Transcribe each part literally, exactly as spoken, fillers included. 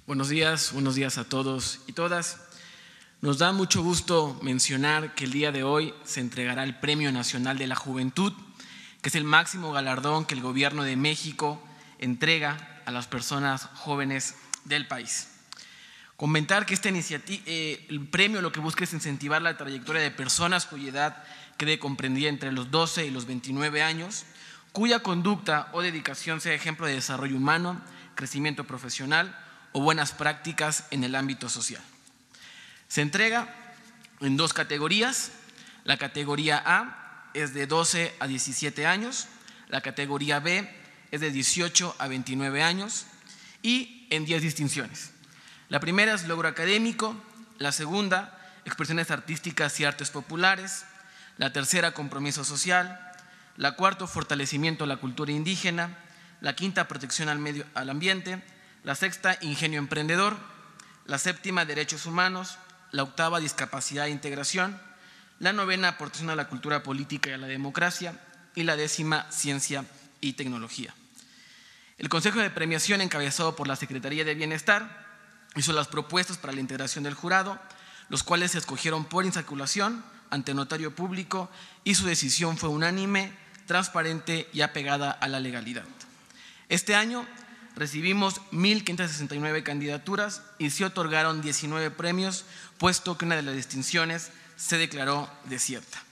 Buenos días, buenos días a todos y todas. Nos da mucho gusto mencionar que el día de hoy se entregará el Premio Nacional de la Juventud, que es el máximo galardón que el Gobierno de México entrega a las personas jóvenes del país. Comentar que esta iniciativa, eh, el premio lo que busca es incentivar la trayectoria de personas cuya edad quede comprendida entre los doce y los veintinueve años, cuya conducta o dedicación sea ejemplo de desarrollo humano, crecimiento profesional o buenas prácticas en el ámbito social. Se entrega en dos categorías. La categoría A es de doce a diecisiete años, la categoría B es de dieciocho a veintinueve años y en diez distinciones. La primera es logro académico, la segunda, expresiones artísticas y artes populares, la tercera, compromiso social, la cuarta, fortalecimiento de la cultura indígena, la quinta, protección al medio al ambiente, la sexta, ingenio emprendedor, la séptima, derechos humanos, la octava, discapacidad e integración, la novena, aportación a la cultura política y a la democracia y la décima, ciencia y tecnología. El Consejo de Premiación, encabezado por la Secretaría de Bienestar, hizo las propuestas para la integración del jurado, los cuales se escogieron por insaculación ante notario público y su decisión fue unánime, transparente y apegada a la legalidad. Este año recibimos mil quinientas sesenta y nueve candidaturas y se otorgaron diecinueve premios, puesto que una de las distinciones se declaró desierta.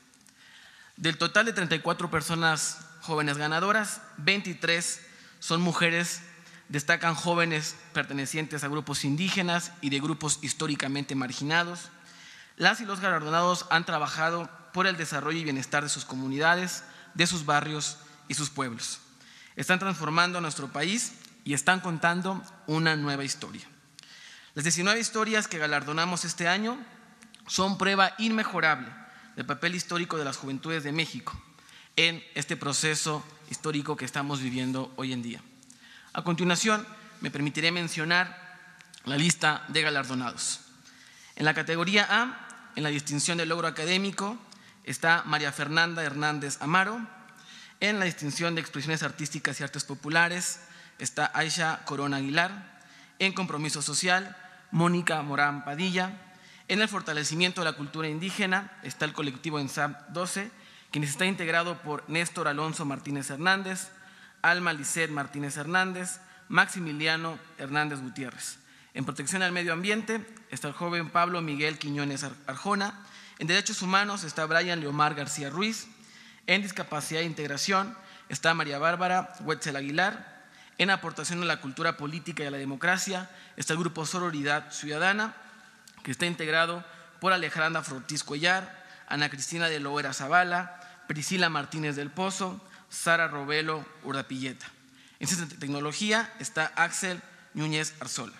Del total de treinta y cuatro personas jóvenes ganadoras, veintitrés son mujeres. Destacan jóvenes pertenecientes a grupos indígenas y de grupos históricamente marginados. Las y los galardonados han trabajado por el desarrollo y bienestar de sus comunidades, de sus barrios y sus pueblos. Están transformando a nuestro país y están contando una nueva historia. Las diecinueve historias que galardonamos este año son prueba inmejorable del papel histórico de las juventudes de México en este proceso histórico que estamos viviendo hoy en día. A continuación, me permitiré mencionar la lista de galardonados. En la categoría A, en la distinción de logro académico, está María Fernanda Hernández Amaro. En la distinción de expresiones artísticas y artes populares está Aisha Corona Aguilar. En compromiso social, Mónica Morán Padilla. En el fortalecimiento de la cultura indígena está el colectivo ENSAP doce, quien está integrado por Néstor Alonso Martínez Hernández, Alma Lisset Martínez Hernández, Maximiliano Hernández Gutiérrez. En protección al medio ambiente está el joven Pablo Miguel Quiñones Arjona. En derechos humanos está Brian Leomar García Ruiz. En discapacidad e integración está María Bárbara Huetzel Aguilar. En aportación a la cultura política y a la democracia está el grupo Sororidad Ciudadana, que está integrado por Alejandra Ortiz Cuellar, Ana Cristina de Loera Zavala, Priscila Martínez del Pozo, Sara Robelo Urdapilleta. En ciencia y tecnología está Axel Núñez Arzola.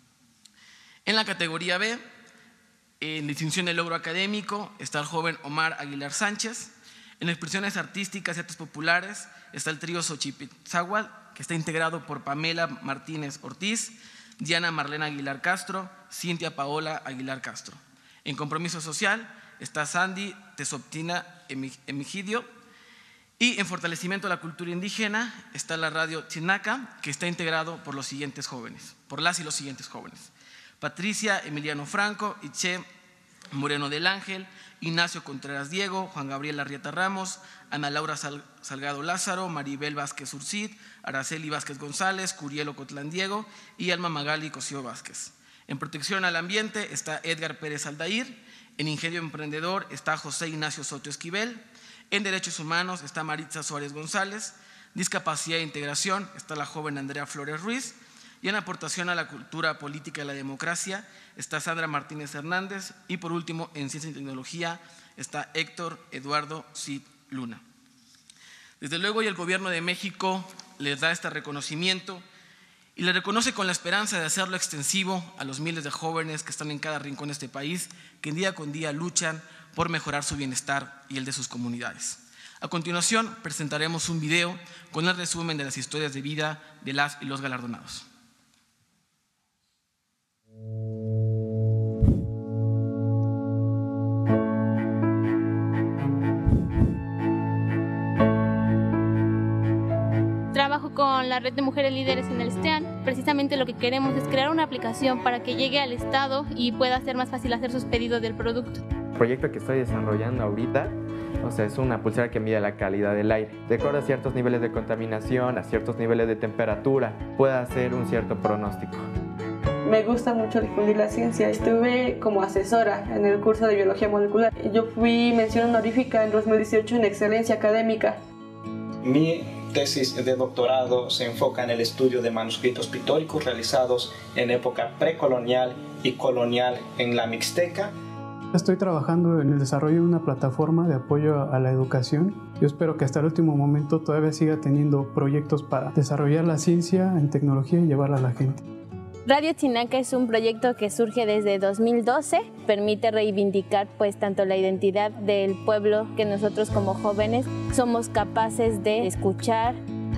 En la categoría B, en distinción de logro académico, está el joven Omar Aguilar Sánchez. En expresiones artísticas y artes populares está el trío Xochipitzáhuatl, que está integrado por Pamela Martínez Ortiz, Diana Marlena Aguilar Castro, Cintia Paola Aguilar Castro. En compromiso social está Sandy Tesoptina Emigidio. Y en fortalecimiento de la cultura indígena está la radio Chinaca, que está integrado por los siguientes jóvenes, por las y los siguientes jóvenes: Patricia Emiliano Franco, Iche Moreno del Ángel, Ignacio Contreras Diego, Juan Gabriel Arrieta Ramos, Ana Laura Sal, Salgado Lázaro, Maribel Vázquez Urcid, Araceli Vázquez González, Curiel Ocotlán Diego y Alma Magali Cosío Vázquez. En protección al ambiente está Edgar Pérez Aldair. En ingenio emprendedor está José Ignacio Soto Esquivel. En derechos humanos está Maritza Suárez González. Discapacidad e integración está la joven Andrea Flores Ruiz. Y en aportación a la cultura política y la democracia está Sandra Martínez Hernández. Y por último, en ciencia y tecnología está Héctor Eduardo Cid Luna. Desde luego, y el Gobierno de México les da este reconocimiento y le reconoce con la esperanza de hacerlo extensivo a los miles de jóvenes que están en cada rincón de este país, que día con día luchan por mejorar su bienestar y el de sus comunidades. A continuación, presentaremos un video con el resumen de las historias de vida de las y los galardonados. Trabajo Junto con la Red de Mujeres Líderes en el STEAN, precisamente lo que queremos es crear una aplicación para que llegue al Estado y pueda ser más fácil hacer sus pedidos del producto. El proyecto que estoy desarrollando ahorita, o sea, es una pulsera que mide la calidad del aire. De acuerdo a ciertos niveles de contaminación, a ciertos niveles de temperatura, puede hacer un cierto pronóstico. Me gusta mucho difundir la ciencia. Estuve como asesora en el curso de biología molecular. Yo fui mención honorífica en dos mil dieciocho en excelencia académica. Mi tesis de doctorado se enfoca en el estudio de manuscritos pictóricos realizados en época precolonial y colonial en la Mixteca. Estoy trabajando en el desarrollo de una plataforma de apoyo a la educación. Yo espero que hasta el último momento todavía siga teniendo proyectos para desarrollar la ciencia en tecnología y llevarla a la gente. Radio Chinaca es un proyecto que surge desde dos mil doce, permite reivindicar pues tanto la identidad del pueblo que nosotros como jóvenes somos capaces de escuchar.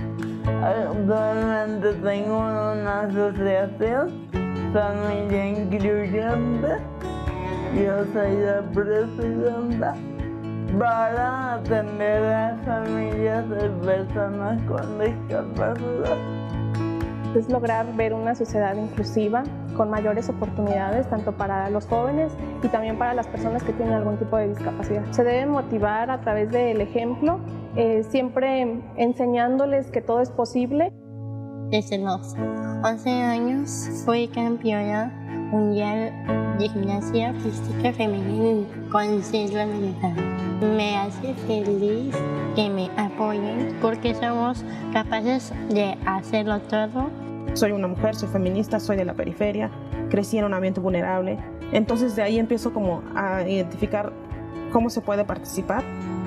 Actualmente tengo una asociación, Familia Incluyente. Yo soy la presidenta para atender a familias de personas con discapacidad. Es lograr ver una sociedad inclusiva con mayores oportunidades tanto para los jóvenes y también para las personas que tienen algún tipo de discapacidad. Se debe motivar a través del ejemplo, eh, siempre enseñándoles que todo es posible. Desde los once años fui campeona mundial de gimnasia física femenina con cetro militar. Me hace feliz que me apoyen porque somos capaces de hacerlo todo. Soy una mujer, soy feminista, soy de la periferia, crecí en un ambiente vulnerable. Entonces de ahí empiezo como a identificar cómo se puede participar.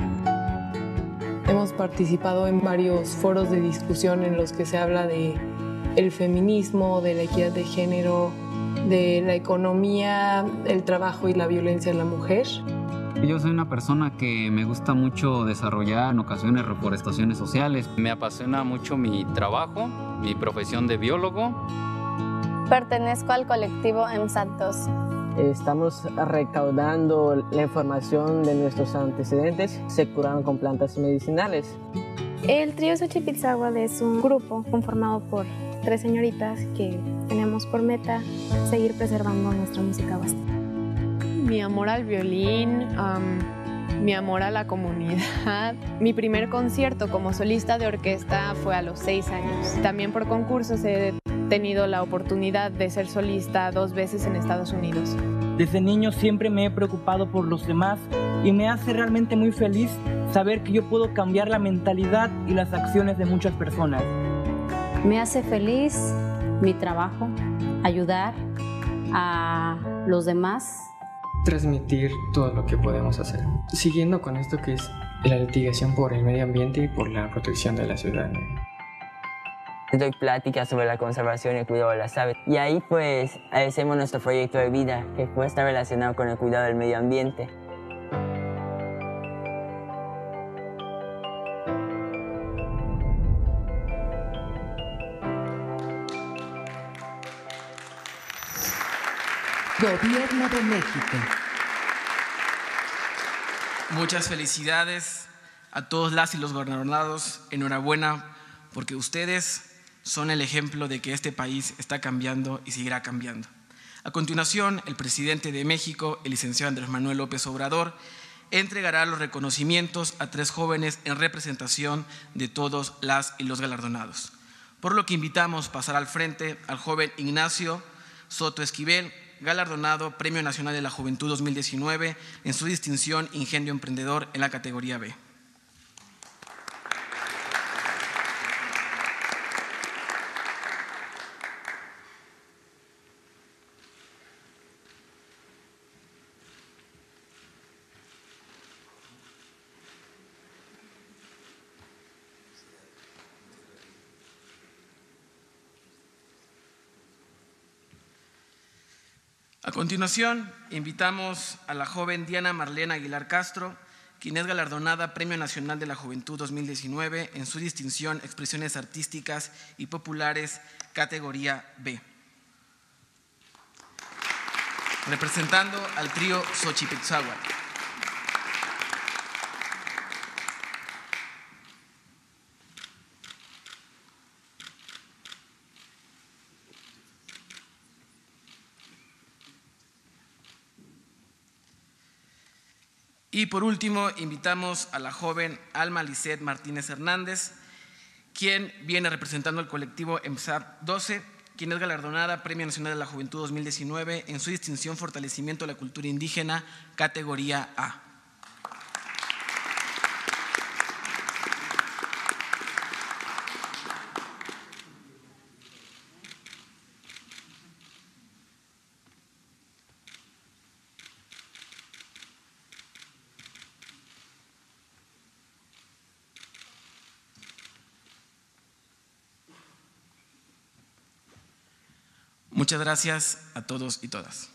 Hemos participado en varios foros de discusión en los que se habla de el feminismo, de la equidad de género, de la economía, el trabajo y la violencia en la mujer. Yo soy una persona que me gusta mucho desarrollar en ocasiones reforestaciones sociales. Me apasiona mucho mi trabajo, mi profesión de biólogo. Pertenezco al colectivo M Santos. Estamos recaudando la información de nuestros antecedentes. Se curaron con plantas medicinales. El trío Xochipilzáhuatl es un grupo conformado por tres señoritas que tenemos por meta seguir preservando nuestra música huasteca. Mi amor al violín, um, mi amor a la comunidad. Mi primer concierto como solista de orquesta fue a los seis años. También por concursos he tenido la oportunidad de ser solista dos veces en Estados Unidos. Desde niño siempre me he preocupado por los demás y me hace realmente muy feliz saber que yo puedo cambiar la mentalidad y las acciones de muchas personas. Me hace feliz mi trabajo, ayudar a los demás. Transmitir todo lo que podemos hacer. Siguiendo con esto que es la litigación por el medio ambiente y por la protección de la ciudadanía. Doy pláticas sobre la conservación y el cuidado de las aves. Y ahí pues hacemos nuestro proyecto de vida, que puede estar relacionado con el cuidado del medio ambiente. Gobierno de México. Muchas felicidades a todos las y los gobernados. Enhorabuena, porque ustedes son el ejemplo de que este país está cambiando y seguirá cambiando. A continuación, el presidente de México, el licenciado Andrés Manuel López Obrador, entregará los reconocimientos a tres jóvenes en representación de todos las y los galardonados. Por lo que invitamos a pasar al frente al joven Ignacio Soto Esquivel, galardonado Premio Nacional de la Juventud dos mil diecinueve en su distinción Ingenio Emprendedor en la categoría B. A continuación, invitamos a la joven Diana Marlena Aguilar Castro, quien es galardonada Premio Nacional de la Juventud dos mil diecinueve en su distinción Expresiones Artísticas y Populares, categoría B. Representando al trío Xochipilzáhuatl. Y por último, invitamos a la joven Alma Lisset Martínez Hernández, quien viene representando al colectivo EMSAT doce, quien es galardonada Premio Nacional de la Juventud dos mil diecinueve en su distinción Fortalecimiento de la Cultura Indígena, categoría A. Muchas gracias a todos y todas.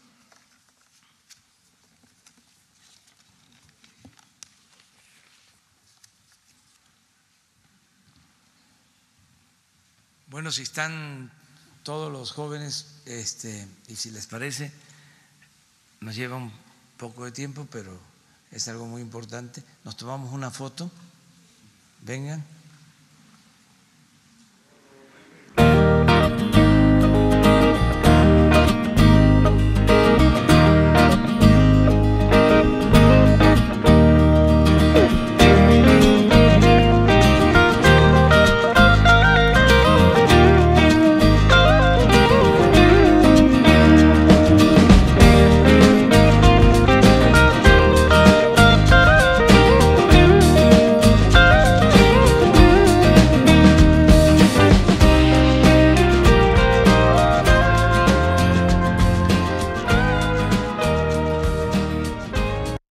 Bueno, si están todos los jóvenes, este, y si les parece, nos lleva un poco de tiempo, pero es algo muy importante. Nos tomamos una foto. Vengan.